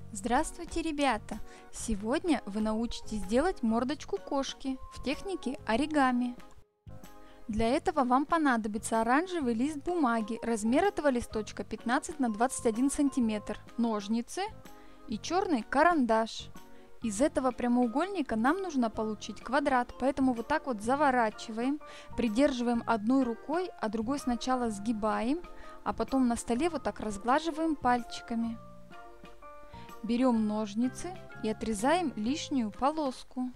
Здравствуйте, ребята! Сегодня вы научитесь делать мордочку кошки в технике оригами. Для этого вам понадобится оранжевый лист бумаги, размер этого листочка 15 на 21 сантиметр, ножницы и черный карандаш. Из этого прямоугольника нам нужно получить квадрат, поэтому вот так вот заворачиваем, придерживаем одной рукой, а другой сначала сгибаем, а потом на столе вот так разглаживаем пальчиками. Берем ножницы и отрезаем лишнюю полоску.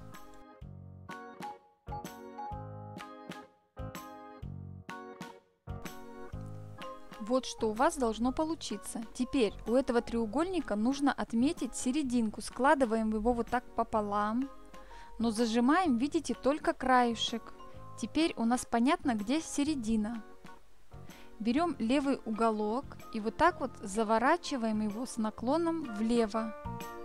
Вот что у вас должно получиться. Теперь у этого треугольника нужно отметить серединку. Складываем его вот так пополам, но зажимаем, видите, только краешек. Теперь у нас понятно, где середина. Берем левый уголок и вот так вот заворачиваем его с наклоном влево.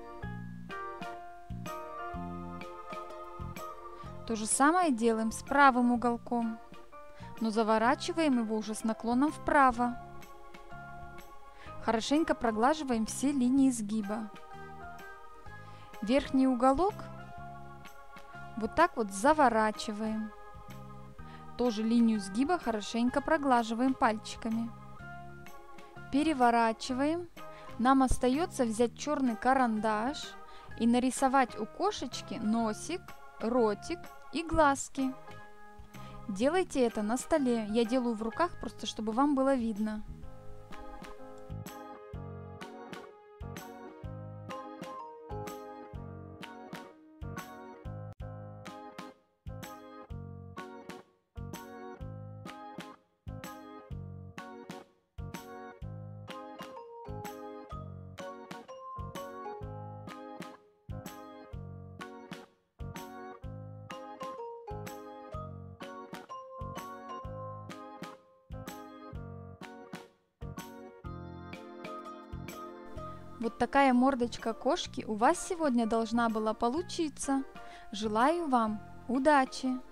То же самое делаем с правым уголком, но заворачиваем его уже с наклоном вправо. Хорошенько проглаживаем все линии сгиба. Верхний уголок вот так вот заворачиваем. Тоже линию сгиба хорошенько проглаживаем пальчиками. Переворачиваем. Нам остается взять черный карандаш и нарисовать у кошечки носик, ротик и глазки. Делайте это на столе. Я делаю в руках, просто чтобы вам было видно. Вот такая мордочка кошки у вас сегодня должна была получиться. Желаю вам удачи!